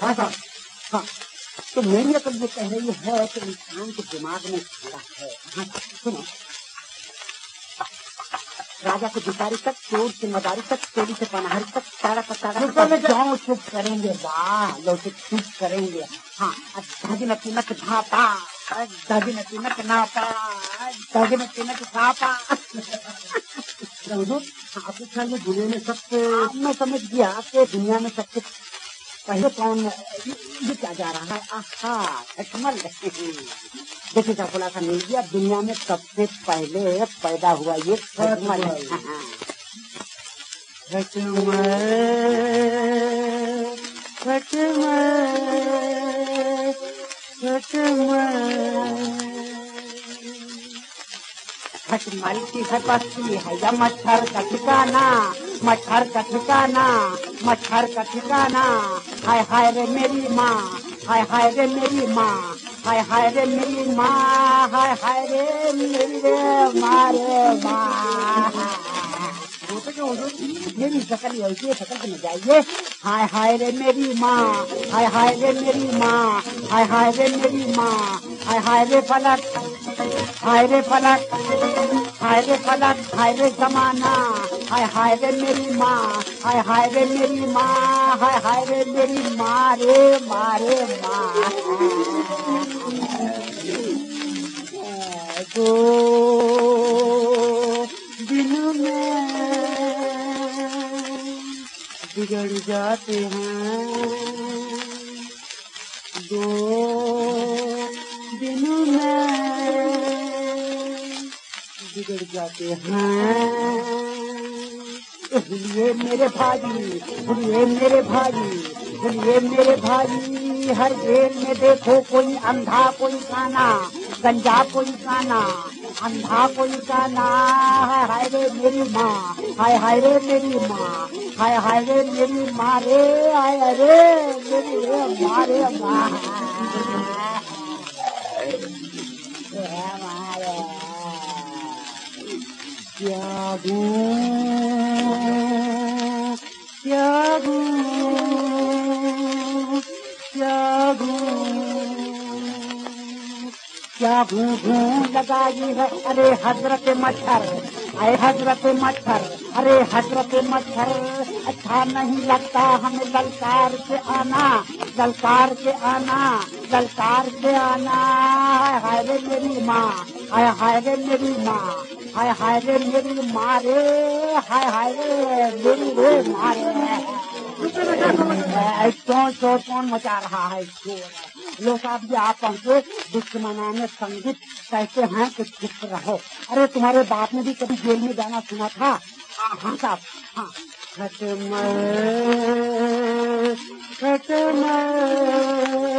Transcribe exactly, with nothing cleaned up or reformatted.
हाँ साहब, हाँ। तो मेरी अकल ये कह रही है कि इंसान के दिमाग में कीड़ा है। हाँ सुनो, राजा से भिखारी तक, चोर से मदारी तक, चोरी से पनाहरी तक, ताड़ा पताड़ा जाओ चुप करेंगे। वाह, लोग चुप करेंगे। हाँ, धगिन तिनक भापा, धगिन तिनक नापा, धगिन तिनक भापा। आपके ख्याल में दुनिया में सबसे, मैं समझ गया कि दुनिया में सबसे पहले कौन ये क्या जा रहा है? आहा, खटमल। देखिए क्या खुलासा मिल गया, दुनिया में सबसे पहले पैदा हुआ ये खटमल। खटमल, खटमल, खटमल। खटमल की है बस्ती है या मच्छर का ठिकाना, मच्छर का ठिकाना, मच्छर का ठिकाना। हाय हाय रे मेरी माँ, हाय हाय रे मेरी माँ, हाय हाय रे मेरी माँ, हाय हाय रे मेरी रे माँ रे माँ। मेरी शकल ऐसी है, शकल में जाइए। हाय हाय रे मेरी माँ, हाय हाय रे मेरी माँ, हाय हाय रे मेरी माँ, हाय हाय रे फलक, हाय रे फलक, हाय रे फलक, हाय रे जमाना, हाय हाय रे मेरी माँ, हाय हाय रे मेरी माँ, हाय हाय रे मेरी माँ रे माँ रे माँ। दो दिन में बिगड़ जाते हैं, दो दिन में बिगड़ जाते हैं। इसलिए मेरे भाई, इसलिए मेरे भाई, इसलिए मेरे भाई, हर जेल में देखो कोई अंधा कोई काना, गंजा कोई काना, अंधा कोई काना। हाय हाय रे मेरी माँ, हाय हाय रे मेरी माँ, हाय हाय रे मेरी माँ रे, हाय रे मेरी रे माँ रे माँ। त्यागू, त्यागू, त्यागू, क्या भू भू लगाई है। अरे हजरत मच्छर, अरे हजरत मच्छर, अरे हजरत मच्छर। अच्छा नहीं लगता हमें ललकार के आना, ललकार के आना, ललकार के आना। हाय रे मेरी माँ, हाय हाय रे मेरी माँ, हाय हाय रे मेरी माँ रे, हाय हाय रे मेरी रे माँ रे। क्यों शोर कौन मचा रहा है? लो साहब जी, आप हमसे दुश्मनाने संगीत कहते हैं कि चुप रहो। अरे तुम्हारे बाप ने भी कभी जेल में जाना सुना था? हाँ साहब, हाँ। खटमल, खटमल,